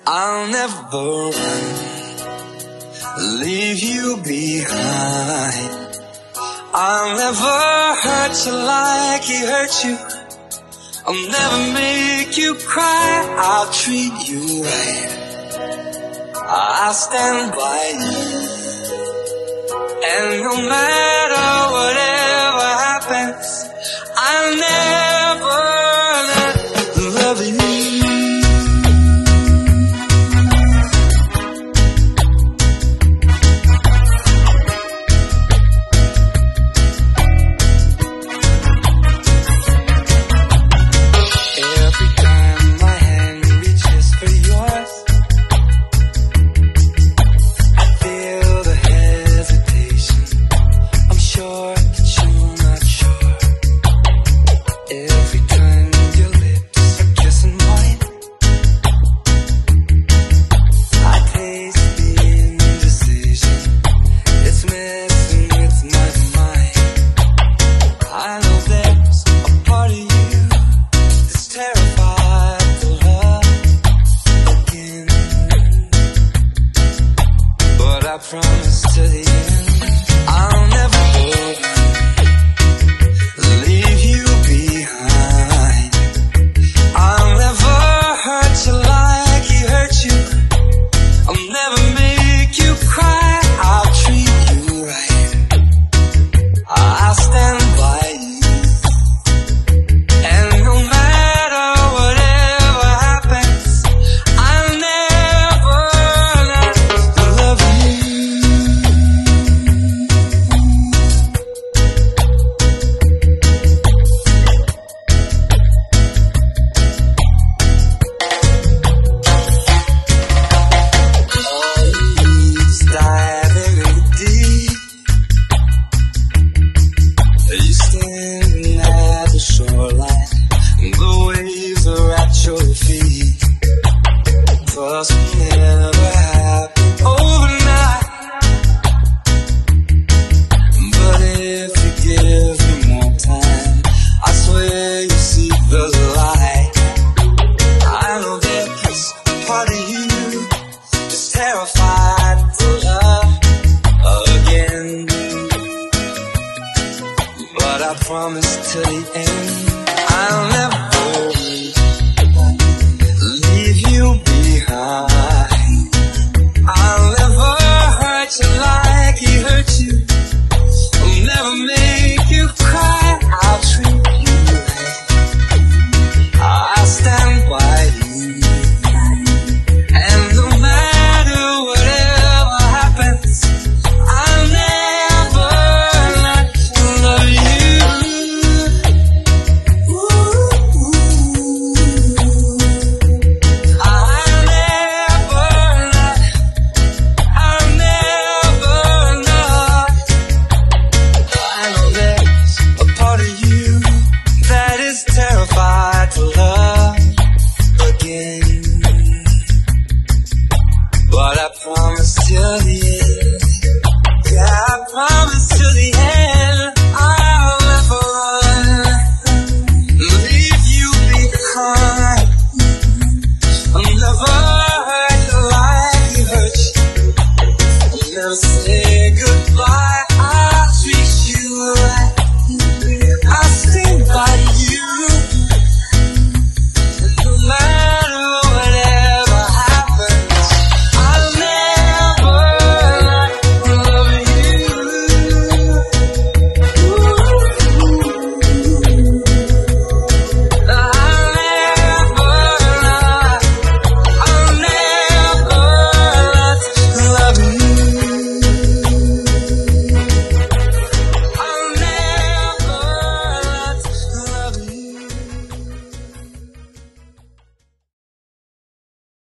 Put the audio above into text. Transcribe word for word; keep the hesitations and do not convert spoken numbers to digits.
I'll never run, leave you behind. I'll never hurt you like he hurt you. I'll never make you cry. I'll treat you right. I'll stand by you. And no matter whatever happens, I'll never let love you. I promise to the end, I'll never leave you behind. I'll never hurt you like he hurt you. I'll never make you cry. I'll treat you right. I'll stand by you. And no matter whatever happens, I'll never let love you. Trust will never happen overnight. But if you give me more time, I swear you'll see the light. I know there's a part of you that's terrified to love again. But I promise till the end, I'll never leave you behind. I'll never hurt you like he hurt you. I'll never make you cry. I'll treat you right. I'll stand by you. And no matter whatever happens, I'll never let love you. Terrified to love again. But I promise till the end. Yeah, I promise till the end.